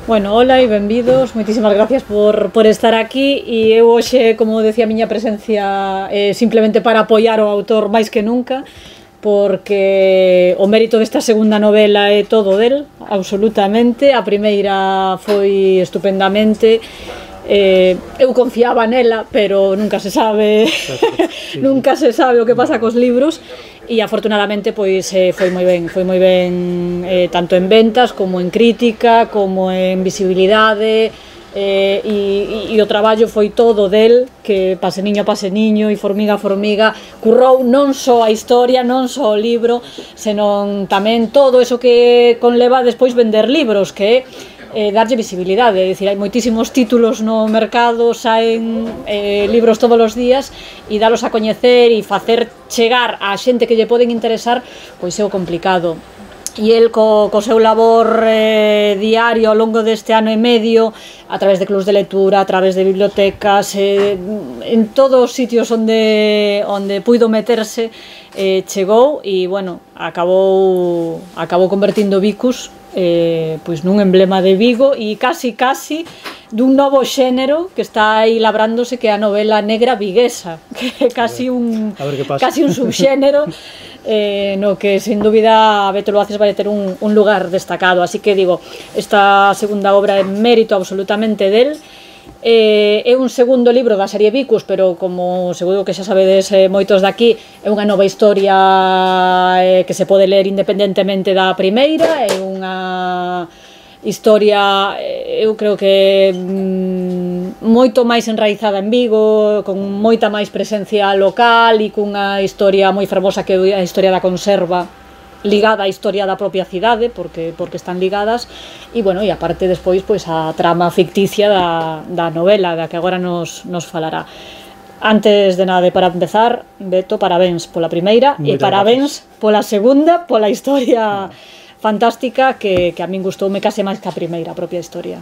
Bueno, hola e benvidos, moitísimas gracias por estar aquí e eu hoxe, como decía a miña presencia, simplemente para apoiar o autor máis que nunca, porque o mérito desta segunda novela é todo del, absolutamente. A primeira foi estupendamente, eu confiaba nela, pero nunca se sabe nunca se sabe o que pasa cos libros. E afortunadamente pois foi moi ben tanto en ventas como en crítica, como en visibilidade, e o traballo foi todo del, que paseniño a paseniño e formiga a formiga currou non só a historia, non só o libro, senón tamén todo eso que conleva despois vender libros, que é darlle visibilidade. É dicir, hai moitísimos títulos no mercado, saen libros todos os días, e dalos a coñecer e facer chegar á xente que lle poden interesar, pois é o complicado. E el co seu labor diario ao longo deste ano e medio, a través de clubs de lectura, a través de bibliotecas, en todos os sitios onde puido meterse, chegou e, bueno, acabou convertindo Vicus pois nun emblema de Vigo e casi dun novo xénero que está aí labrándose, que é a novela negra viguesa, que é casi un subxénero no que, sin dúbida, Beto Loaces vai ter un lugar destacado. Así que, digo, esta segunda obra é mérito absolutamente del. É un segundo libro da serie Vicus, pero como seguro que xa sabedes moitos daqui, é unha nova historia que se pode ler independentemente da primeira. É unha historia, eu creo que moito máis enraizada en Vigo, con moita máis presencia local e cunha historia moi fermosa, que é a historia da conserva, ligada á historia da propia cidade, porque están ligadas. E, bueno, e aparte despois pois a trama ficticia da novela, da que agora nos falará. Antes de nada, para empezar, Beto, parabéns pola primeira e parabéns pola segunda, pola historia fantástica, que a min gustoume case máis que a primeira, a propia historia.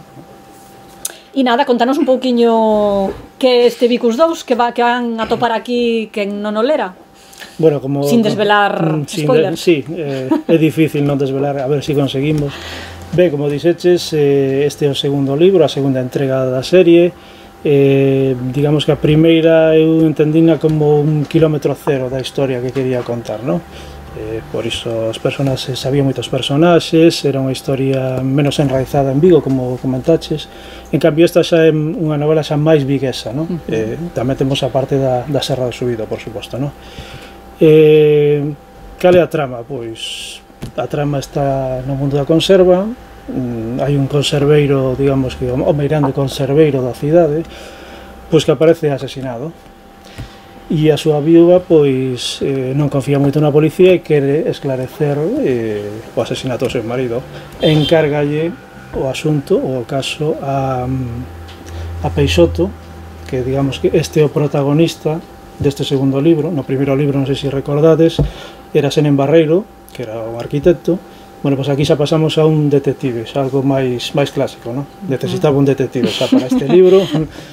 E nada, contanos un pouquiño que este Vicus 2, que van a topar aquí quen non o lera. Bueno, como, sin desvelar spoilers. Sí, é difícil non desvelar, a ver se conseguimos. Ben, como dixeches, este é o segundo libro, a segunda entrega da serie. Digamos que a primeira eu entendina como un kilómetro cero da historia que quería contar, non? Por iso os personaxes, había moitos personaxes, era unha historia menos enraizada en Vigo, como comentaches. En cambio, esta xa é unha novela xa máis viguesa, non? Tamén temos a parte da Serra do Subido, por suposto, non? Cal é a trama? Pois a trama está no mundo da conserva. Hai un conserveiro, digamos que o meirande conserveiro da cidade, pois que aparece asesinado, e a súa viúva pois non confía moito na policía e quere esclarecer o asesinato do seu marido. Encárgalle o asunto, o caso, a Peixoto, que digamos que este é o protagonista deste segundo libro. No primeiro libro, non sei se recordades, era Senén Barreiro, que era un arquitecto. Bueno, pois aquí xa pasamos a un detective, xa algo máis clásico, non? Necesitaba un detective xa para este libro.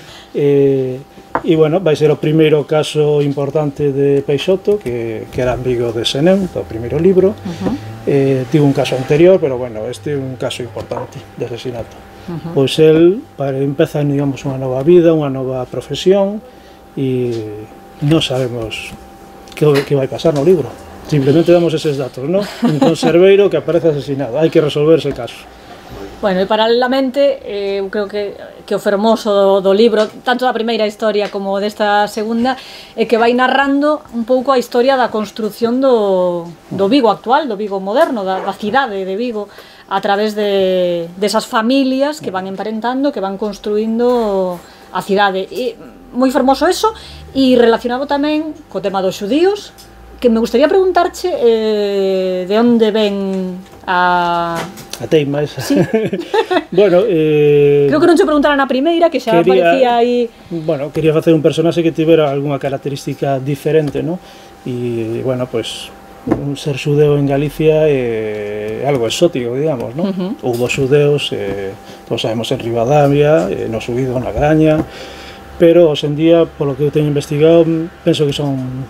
E, bueno, vai ser o primeiro caso importante de Peixoto, que era amigo de Senén, do primeiro libro. Tivo un caso anterior, pero, bueno, este é un caso importante de asesinato. Pois el empeza, digamos, unha nova vida, unha nova profesión, e non sabemos que vai pasar no libro. Simplemente damos eses datos, non? Un conserveiro que aparece asesinado, hai que resolver ese caso. Bueno, e paralelamente, eu creo que o fermoso do libro, tanto da primeira historia como desta segunda, é que vai narrando un pouco a historia da construción do Vigo actual, do Vigo moderno, da cidade de Vigo, a través desas familias que van emparentando, que van construindo a cidade. E moi fermoso eso, e relacionado tamén co tema dos xudíos, que me gustaría preguntarche de onde ven a teima esa. Sí. Bueno, creo que non se preguntara na primeira, que xa aparecía aí. Bueno, quería facer un personaxe que tivera algunha característica diferente, non? E, bueno, pois, un ser xudeo en Galicia é algo exótico, digamos, non? Houbo xudeos, todos sabemos, en Ribadavia, no Subido, na Graña, pero, hoxe en día, polo que eu teño investigado, penso que son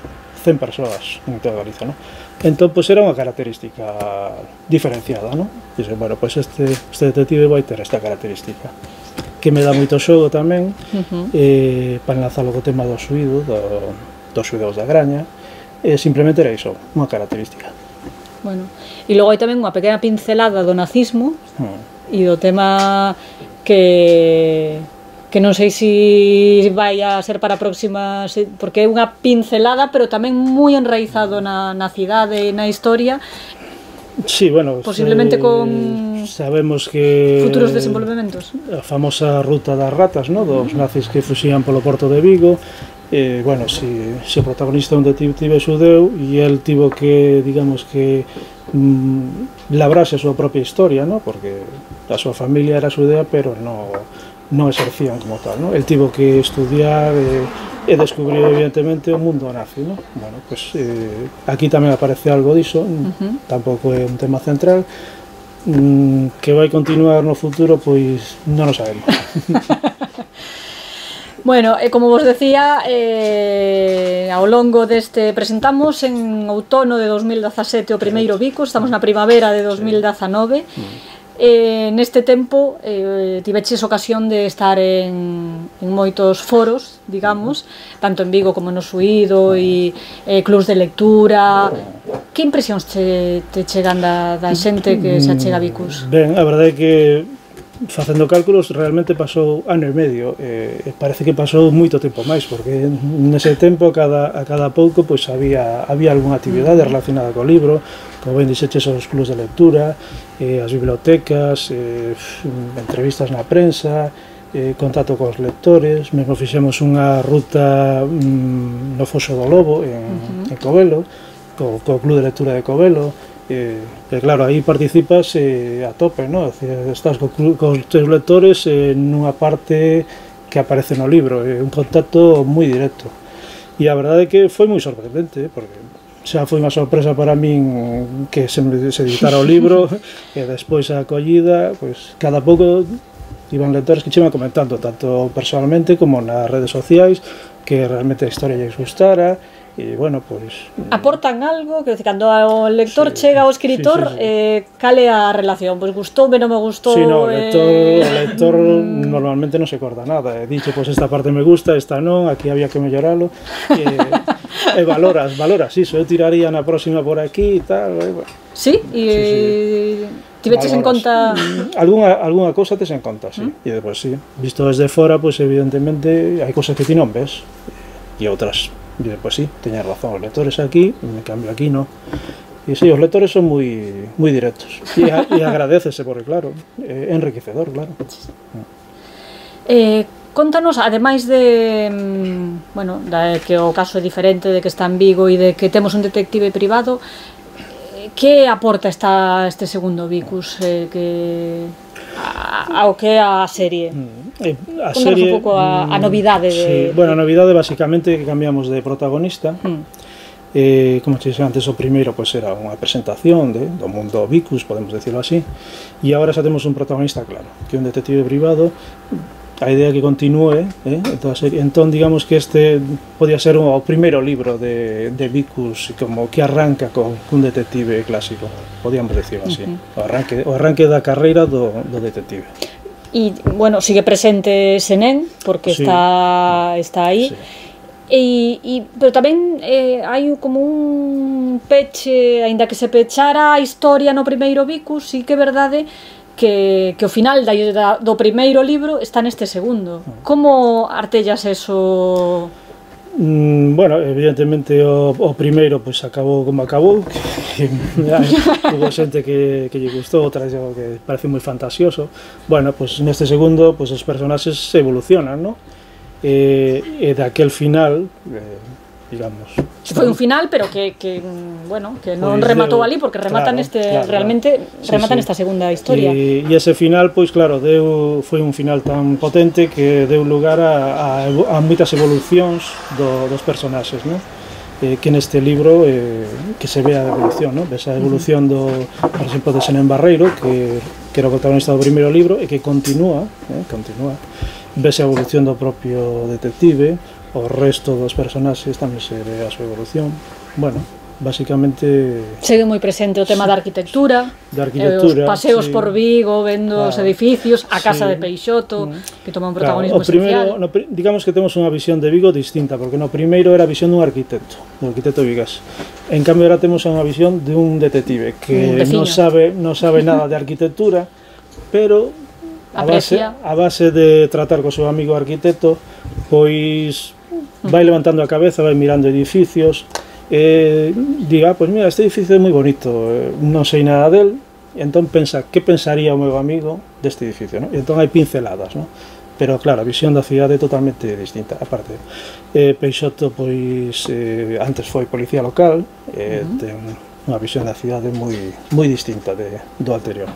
100 persoas en toda Galicia, ¿no? Entón, pois, era unha característica diferenciada, ¿no? Dice, bueno, pois este detective vai ter esta característica, que me dá moito xogo tamén, para enlazalo co tema do xuído, dos xuídos da Graña, simplemente era iso, unha característica. Bueno, e logo hai tamén unha pequena pincelada do nazismo e do tema que non sei se vai a ser para a próxima, porque é unha pincelada, pero tamén moi enraizado na cidade e na historia. Sí, bueno, posiblemente con sabemos que futuros desenvolvementos. A famosa ruta das ratas, ¿no? Dos nazis que fuxían polo porto de Vigo. Bueno, si o protagonista é un detective xudeu e el tivo que, digamos que labrase a súa propia historia, ¿no? Porque a súa familia era xudea, pero non exercían como tal, ¿no? El tivo que estudiar e descubrir evidentemente o mundo nazi, ¿no? Bueno, pues aquí tamén aparece algo diso, tampouco é un tema central, que vai continuar no futuro, pois non o sabemos. Bueno, como vos decía, ao longo deste presentamos en outono de 2017 o primeiro Vicus, estamos na primavera de 2019. Neste tempo tiveches ocasión de estar en moitos foros, digamos, tanto en Vigo como no Suído e clubs de lectura. Que impresións te chegan da xente que se achega a Vicus? Ben, a verdade é que facendo cálculos realmente pasou ano e medio, parece que pasou moito tempo máis, porque nese tempo a cada pouco pois había algunha actividade relacionada co libro, como ben dixeches, os clubs de lectura, as bibliotecas, entrevistas na prensa, contacto cos lectores, mesmo fixemos unha ruta no Foxo do Lobo en Covelo, co club de lectura de Covelo. Claro, aí participas a tope, ¿no? Estás cos teus lectores nunha parte que aparece no libro, un contacto moi directo. E a verdade é que foi moi sorprendente, porque xa foi unha sorpresa para min que se editara o libro, e despois a acollida, pois cada pouco iban lectores que che iban comentando, tanto personalmente como nas redes sociais, que realmente a historia lles gustara. E, bueno, pois... Aportan algo, que cando o lector chega ao escritor, cal é a relación? Pois gustoume, non me gustou... Sí, no, o lector normalmente non se corta nada. Dixe, pois esta parte me gusta, esta non, aquí había que melloralo. E valoras iso, eu tiraría na próxima por aquí e tal. Sí? E tiveches en conta... Algúnha cousa tes en conta, sí. E depois, sí, visto desde fora, pois evidentemente hai cousas que ti non ves, e outras... E depois sí, teñas razón, os lectores aquí, en cambio aquí no. E sí, os lectores son moi directos. E agradecese, porque claro, é enriquecedor, claro. Contanos, ademais de, bueno, que o caso é diferente, de que está en Vigo e de que temos un detective privado, que aporta este segundo Vicus ao que é a serie? Contanos un pouco a novidade. Bueno, a novidade basicamente que cambiamos de protagonista. Como te dixen antes, o primeiro era unha presentación do mundo Vicus, podemos decirlo así, e agora xa temos un protagonista claro, que é un detective privado. A idea que continúe en toda a serie. Entón, digamos que este podía ser o primeiro libro de Vicus, como que arranca con un detective clásico, podíamos decirlo así. O arranque da carreira do detective. E, bueno, sigue presente ese nen, porque está aí. Pero tamén hai como un peche, aínda que se pechara a historia no primeiro Vicus, sí que é verdade que o final do primeiro libro está neste segundo. Como artellas eso? Bueno, evidentemente o primeiro acabou como acabou, hubo xente que lle gustou, outra que parece moi fantasioso. Bueno, neste segundo os personaxes se evolucionan, ¿no? E daquel final, digamos... Foi un final, pero que non rematou ali, porque remata nesta segunda historia. E ese final, claro, foi un final tan potente que deu lugar a moitas evolucións dos personaxes, non? Que neste libro que se ve a evolución, non? Esa evolución por exemplo, de Senén Barreiro, que era o protagonista do primeiro libro, e que continúa, vese a evolución do propio detective, o propio o resto dos personaxes tamén se ve a súa evolución. Bueno, basicamente segue moi presente o tema da arquitectura, os paseos sí, por Vigo, vendo os edificios, a casa de Peixoto, que toma un protagonismo esencial. Digamos que temos unha visión de Vigo distinta, porque no primeiro era a visión dun arquitecto vigués. En cambio, ahora temos unha visión de un detective que non sabe nada de arquitectura, pero a base de tratar co seu amigo arquitecto, pois vai levantando a cabeza, vai mirando edificios, diga, pois mira, este edificio é moi bonito, non sei nada del, e entón pensa, que pensaría o meu amigo deste edificio, non? E entón hai pinceladas, non? Pero claro, a visión da cidade é totalmente distinta. Aparte, Peixoto, pois, antes foi policía local, ten unha visión da cidade moi distinta do anterior.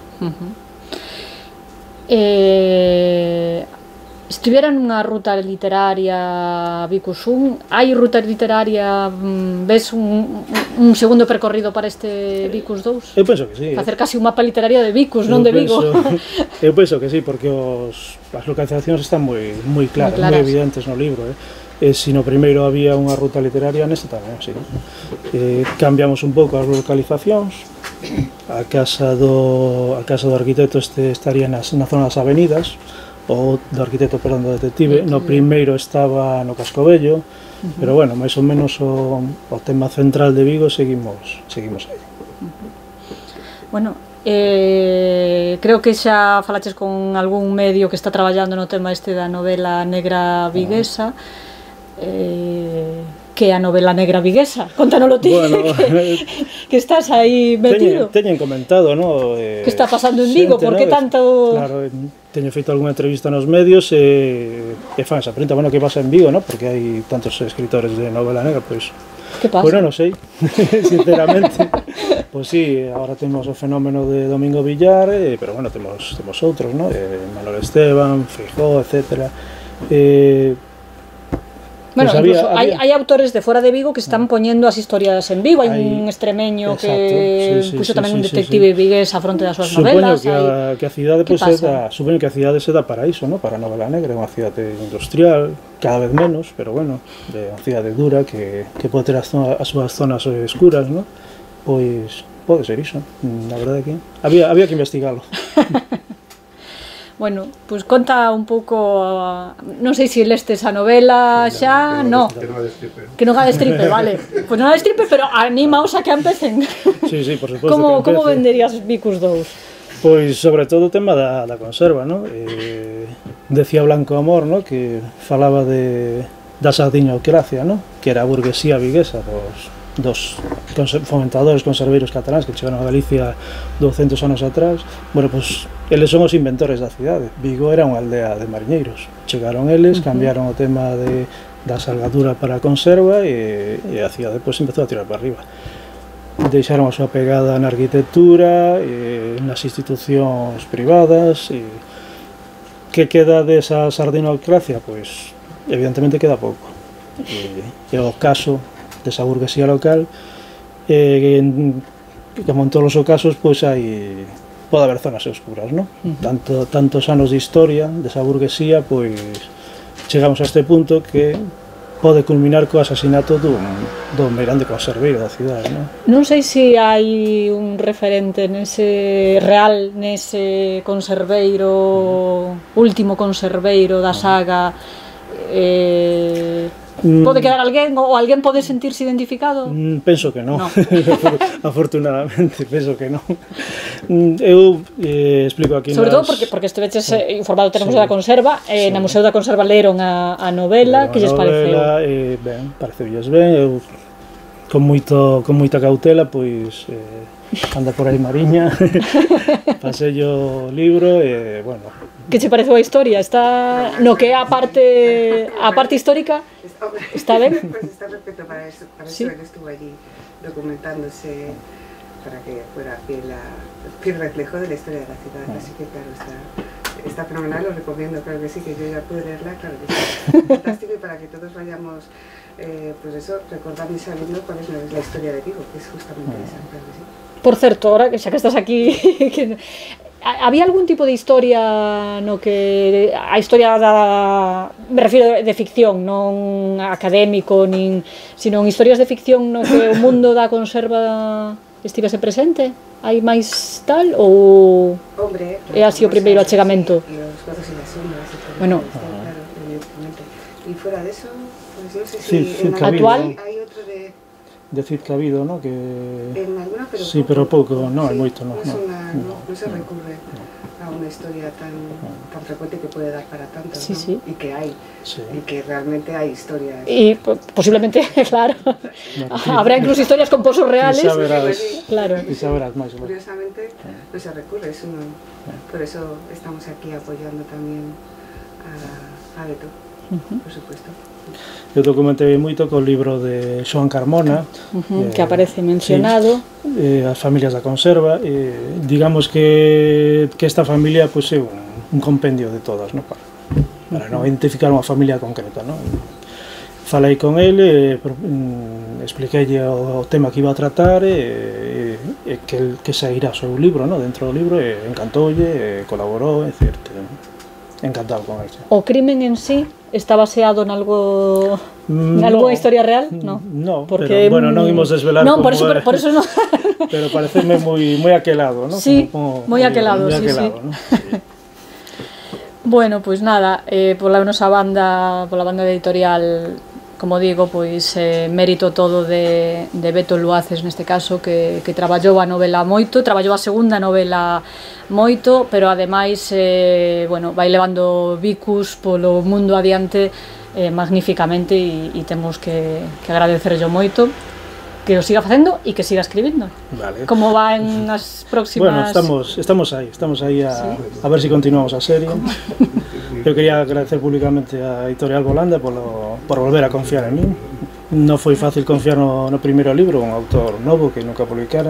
Estivera nunha ruta literaria Vicus 1, hai ruta literaria, ves un segundo percorrido para este Vicus 2? Eu penso que sí. Facer casi un mapa literario de Vicus, non de Vigo. Eu penso que sí, porque as localizacións están moi claras, moi evidentes no libro. Se no primeiro había unha ruta literaria, neste tamén, sí. Cambiamos un pouco as localizacións. A casa do arquitecto estaría na zona das avenidas, o do arquitecto, perdón, do detective. No primeiro estaba no Cascovello, pero bueno, máis ou menos o tema central de Vigo seguimos aí. Bueno, creo que xa falaches con algún medio que está traballando no tema este da novela negra viguesa. Que a novela negra viguesa? Contanolo ti, bueno, que estás aí metido. Teñen comentado, ¿no? Que está pasando en Vigo? Por que tanto... Claro, teño feito algunha entrevista nos medios e fan esa pregunta, bueno, que pasa en Vigo, ¿no? Porque hai tantos escritores de novela negra, pois... Que pasa? Bueno, non sei, sinceramente. Pois sí, agora temos o fenómeno de Domingo Villar, pero bueno, temos outros, ¿no? Manuel Esteban, Feijóo, etcétera. Bueno, pues incluso hai autores de fora de Vigo que están poñendo as historias en Vigo. Hai un extremeño que puxo tamén un detective vigués a fronte das súas novelas. Supoño que a cidade se dá para iso, ¿no? Para a novela negra, é unha cidade industrial, cada vez menos, pero bueno, é unha cidade dura que pode ter as súas zonas escuras, ¿no? Pois pode ser iso, na verdade que había que investigalo. Bueno, pois conta un pouco, non sei se lestes a novela xa, no. Que non a destripe, vale. Pois non a destripe, pero animaos a que empecen. Sí, por suposto. Como venderías Vicus 2? Pois sobre todo o tema da conserva, ¿no? Decía Blanco Amor, ¿no? Que falaba da sardiñocracia, ¿no? Que era a burguesía viguesa dos fomentadores conserveiros cataláns que chegaron a Galicia 200 anos atrás. Bueno, pois eles son os inventores da cidade. Vigo era unha aldea de mariñeiros. Chegaron eles, cambiaron o tema da salgadura para a conserva e a cidade pois empezou a tirar para arriba. Deixaron a súa pegada na arquitectura, nas institucións privadas. Que queda desa sardinocracia? Pois evidentemente queda pouco. E o caso desa burguesía local, como en todos os casos, pois pode haber zonas oscuras, ¿no? Tantos anos de historia desa burguesía, pois chegamos a este punto que pode culminar co asasinato do meirande conserveiro da cidade, ¿no? Non sei se hai un referente nese conserveiro, último conserveiro da saga. Pode quedar alguén ou alguén pode sentirse identificado? Penso que non. Afortunadamente, penso que non. Eu explico aquí sobre todo porque esteveches informado, tenemos da conserva, na Museo da Conserva leron a novela, que lles pareceu? Ben, pareceulles ben, eu con moita cautela, pois anda por aí Mariña, pasei o libro e, bueno... Que che pareceu a historia? Está no que é a parte histórica? Está ben? Pues está perfecto para eso él estuvo allí documentándose para que fuera fiel reflejo de la historia de la ciudad, así que claro, está fenomenal, lo recomiendo, claro que sí, que yo ya pude leerla, claro que sí, fantástico, y para que todos vayamos pues eso, recordando y sabiendo cuál es la historia de Vigo, que es justamente esa, claro que sí. Por certo, ahora que xa que estás aquí, había algún tipo de historia no que a historia me refiro de ficción, non académico nin, sino en historias de ficción no que o mundo da conserva estivese presente? Hai máis tal ou Hombre, é así o primeiro achegamento? Los gatos y las sombras, Bueno. claro, evidentemente. Y fuera de eso, pues no sé si Sí, en actual hay otro de Decir que ha habido, ¿no? Que... en alguna, pero Sí, pero pouco, non, hai moito, non. No se recurre a una historia tan frecuente que puede dar para tanto, Sí, ¿no? sí. Y que hay, Sí. y que realmente hay historias. Y posiblemente, claro, habrá incluso historias con pozos reales. Quizá verás, Claro. quizá verás máis. Curiosamente no se recurre, es uno, por eso estamos aquí apoyando también a Beto, por supuesto. Eu documentei moito co libro de Xoán Carmona, Que aparece mencionado. Sí, as familias da conserva, digamos que esta familia pues, é un compendio de todas, ¿no? Para non identificar unha familia concreta, ¿no? Falei con ele, expliqueille o tema que iba a tratar e que sairá o seu libro, ¿no? Dentro do libro, encantoulle, colaborou, etc. Encantado con ele. O crimen en sí está baseado en algo, en alguna historia real? No. No, porque, pero bueno, non imos desvelar no, como por eso no. Pero pareceme moi aquelado, ¿no? Sí, moi moi aquelado, sí, aquelado, sí. ¿no? Sí. Bueno, pois nada, pola nosa banda, pola banda editorial, como digo, pois mérito todo de Beto Luaces neste caso, que traballou a novela moito, traballou a segunda novela moito, pero ademais bueno, vai levando bicus polo mundo adiante magníficamente e temos que agradecerlo moito, que o siga facendo e que siga escribindo. Vale. Como va en as próximas... Bueno, estamos aí a ver si continuamos a serie. Eu quería agradecer públicamente a Editorial Volanda por volver a confiar en min. Non foi fácil confiar no primeiro libro, un autor novo que nunca publicara,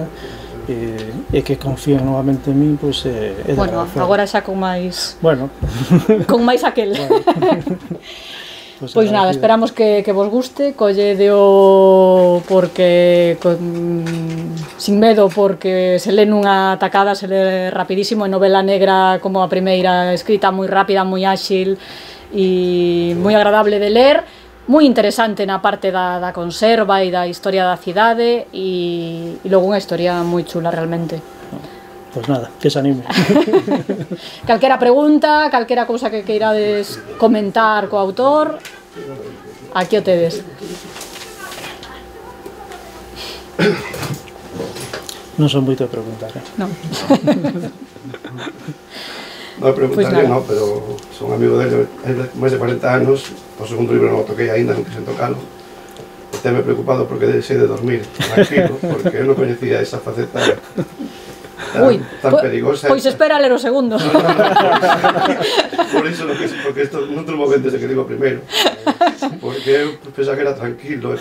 e que confíen novamente en min, pois é de Bueno, agradecer. agora xa con máis... Bueno. Con máis aquel. Bueno. Pois nada, esperamos que vos guste, colledeo porque sin medo, porque se lee nunha tacada, se lee rapidísimo, en novela negra como a primeira, escrita moi rápida, moi áxil e moi agradable de ler, moi interesante na parte da conserva e da historia da cidade e logo unha historia moi chula realmente. Pois nada, que se anime. Calquera pregunta, calquera cousa que queirades comentar co autor, aquí o tedes. Non son moito a preguntar, Non. Non preguntarle, pues non, pero son amigo dele máis de 40 anos, o segundo libro non o toquei aínda, non quixen tocalo. E teme preocupado porque deixei de dormir tranquilo, porque eu non coñecía esa faceta tan perigosa. Pois espera a ler o segundo. Por iso non quise, porque isto non te moven desde que digo primeiro. Porque eu pensaba que era tranquilo,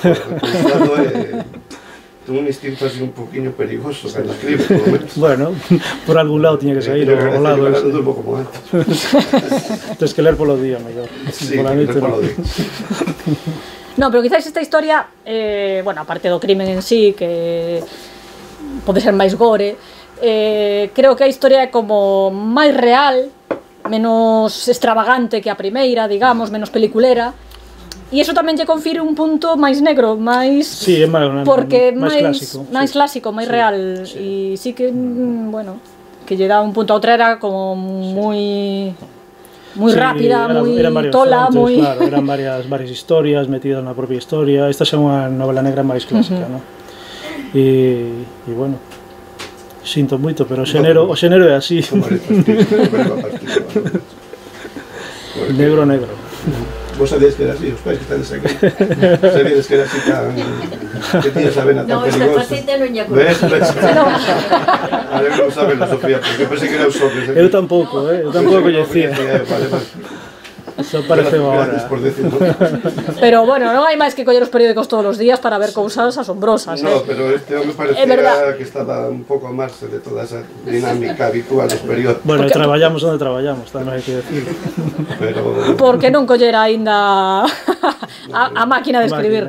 tengo un instinto así un poquinho perigoso cando escribe, por lo menos. Bueno, por algún lado tiña que sair o lado ese. Non durmo como antes. Tens que ler polo día, mellor. Sí, ler polo día. Non, pero quizás esta historia, bueno, aparte do crimen en sí, que pode ser máis gore, creo que a historia é como máis real, menos extravagante que a primeira, digamos, menos peliculera, e iso tamén lle confire un punto máis negro, máis... Sí, é porque máis clásico, máis real, e sí que, bueno, que lle dá un punto a outra, era como moi rápida, moi tola, moi... Claro, eran varias historias metidas na propia historia. Esta é unha novela negra máis clásica, ¿no? E bueno, sinto moito, pero o xénero é así. Negro. Vos sabíais que era así, os pais que estades aquí. Sabíades que era así tan... que tiñas a vena tan peligrosa. No, esta faceta non lle acordo. Ves? A ver, non sabes, Sofía, porque pensei que era os hombres. Eu tampouco coñecía. Só pareceu agora. Pero bueno, non hai máis que coller os periódicos todos os días para ver cousas asombrosas. No, pero este home parecía que estaba un pouco a marxe de toda esa dinámica habitual dos periódicos. Bueno, traballamos onde traballamos, tamén hai que decir. Pero... Porque non collera aínda a máquina de escribir.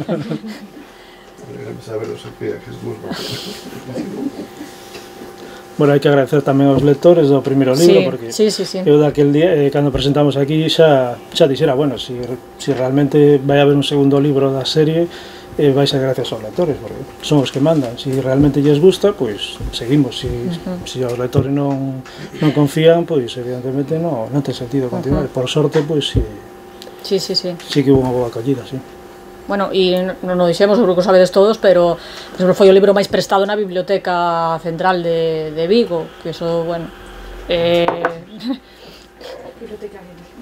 Queremos saber, Sofía, que es moi Bueno, hai que agradecer tamén aos lectores do primeiro libro, porque eu daquel día, cando presentamos aquí, xa dixera, bueno, si realmente vai haber un segundo libro da serie, vai ser gracias aos lectores, porque son os que mandan. Si realmente lles gusta, pois seguimos. Si os lectores non confían, pois evidentemente non ten sentido continuar. Por sorte, pois sí que hubo unha boa acollida, sí. Bueno, e non o dixemos, seguro que o sabedes todos, pero por exemplo, foi o libro máis prestado na Biblioteca Central de Vigo, que iso, bueno... Biblioteca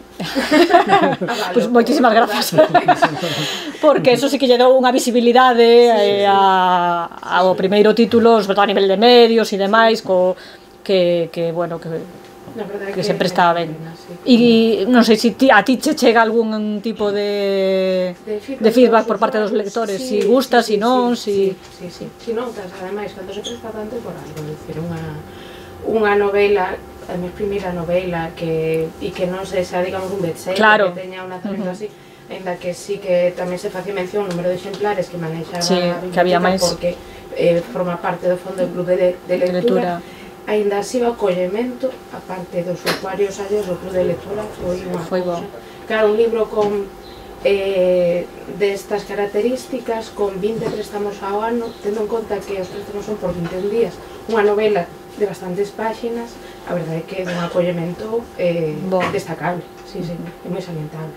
Pois moitísimas grazas. Porque eso sí que lle dou unha visibilidade ao primeiro título, sobre todo a nivel de medios e demais, que bueno, que se presta ben. E non sei se a ti che chega algún tipo de feedback por parte dos lectores, si gusta, si non, si notas, ademais, cando se presta tanto por algo, dicir, unha novela, a mi primeira novela, e que non se xa, digamos, un bestseller, que teña un lanzamento así, ainda que sí que tamén se facía mención o número de exemplares que manexaba a biblioteca, porque forma parte do fondo do club de lectura, ainda así o acollemento, a parte dos usuarios allos do club de lectura, foi unha cousa. Claro, un libro con destas características, con 20 préstamos ao ano, tendo en conta que os préstamos son por 21 días, unha novela de bastantes páxinas, a verdade é que é un acollemento destacable, é moi salientable.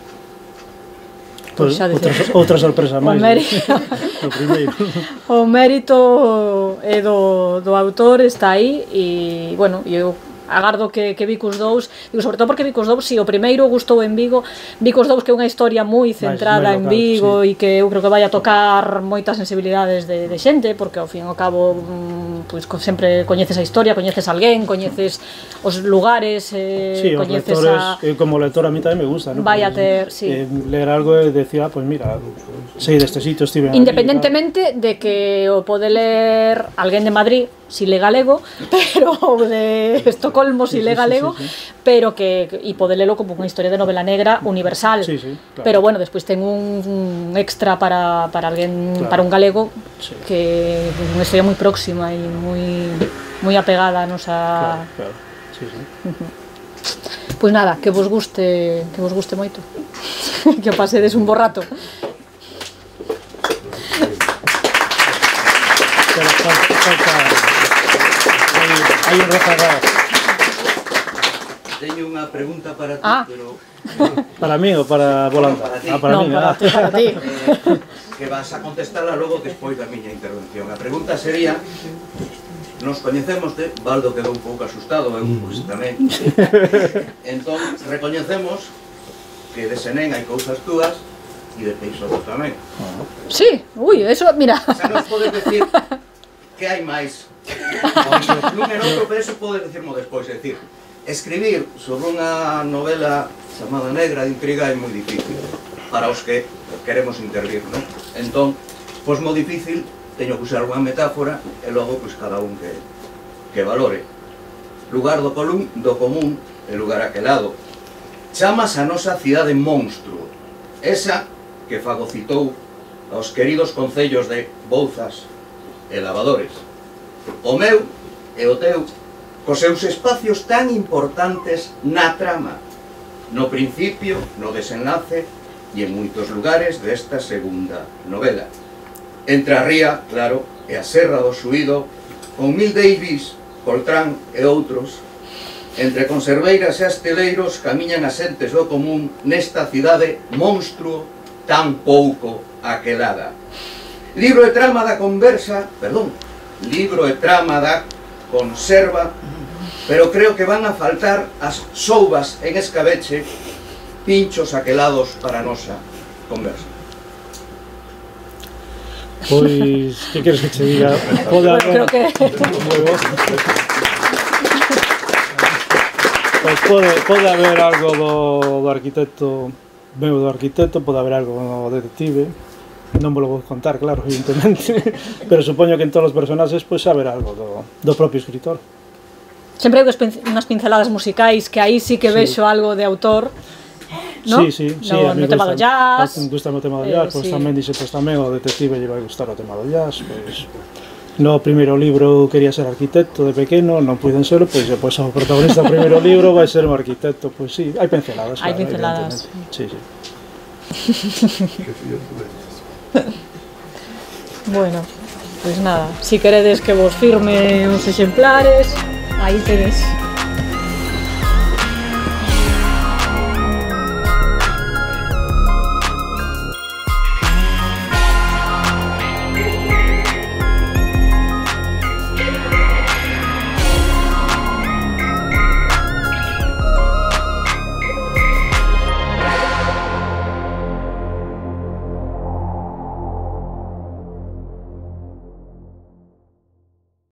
Outra sorpresa máis do primeiro. O mérito é do autor, está aí, e, bueno, eu agardo que Vicus 2, digo, sobre todo porque Vicus 2, si o primeiro gustou en Vigo, Vicus 2 que é unha historia moi centrada en Vigo e que eu creo que vai a tocar moitas sensibilidades de xente, porque ao fin e ao cabo pois sempre coñeces a historia, coñeces a alguén, coñeces os lugares, coñeces a... Como lector a mí tamén me gusta, ¿no? Vai a ter, leer algo e decir, pois mira, sei deste sitio, estive aquí. Independentemente de que o pode ler alguén de Madrid, si lee galego, pero de Estocolmo si lee galego, pero que e pode lelo como unha historia de novela negra universal. Pero bueno, despois ten un extra para alguén, para un galego, que é unha historia moi próxima e moi apegada a nosa... Pois nada, que vos guste moito. Que o pasedes un bo rato. Hai un rezagado. Teño unha pregunta para ti, pero... Para mí ou para Volanta? Para mí. Para ti. Que vas a contestarla logo despois da miña intervención. A pregunta sería... Nos coñecemos de... Baldo quedou un pouco asustado, eu pois tamén. Entón, recoñecemos que de Senén hai cousas túas e de Peixoto tamén. Sí, ui, eso, mira. Xa nos podes decir que hai máis nun e noutro, pero eso podes decirmo despois. É dicir, escribir sobre unha novela chamada negra de intriga é moi difícil para os que queremos intervir, non? Entón, pois moi difícil, teño que usar unha metáfora e logo pois cada un que valore. Lugar do común e lugar aquelado. Chamas a nosa cidade monstruo, esa que fagocitou aos queridos concellos de Bouzas e Lavadores. O meu e o teu, cos seus espacios tan importantes na trama, no principio, no desenlace e en moitos lugares desta segunda novela. Entre a ría, claro, e a Serra do Suído, con Mill Davis, Coltrán e outros, entre conserveiras e asteleiros camiñan as entes do común nesta cidade monstruo tan pouco aquelada. Libro e trama da conversa, libro e trama da conserva, pero creo que van a faltar as soubas en escabeche, pinchos aquelados para a nosa conversa. Pois, que queres que te diga? Bueno, creo que... Pode haber algo do arquitecto, do arquitecto, pode haber algo do detective, non vos lo vou contar, claro, evidentemente, pero supoño que en todos os personaxes pois haber algo do propio escritor. Sempre hai unhas pinceladas musicais que aí sí que vexo algo de autor, ¿no? Sí, no tema do jazz. Me gusta o tema do jazz, pois tamén dixetes tamén o detective lle vai gustar o tema do jazz, pois No primeiro libro quería ser arquitecto de pequeno, non puiden ser, pois o protagonista do primeiro libro vai ser un arquitecto, pois sí, hai pinceladas. Hai pinceladas. Sí, sí. Bueno, pois nada, si queredes que vos firme os exemplares, aí tedes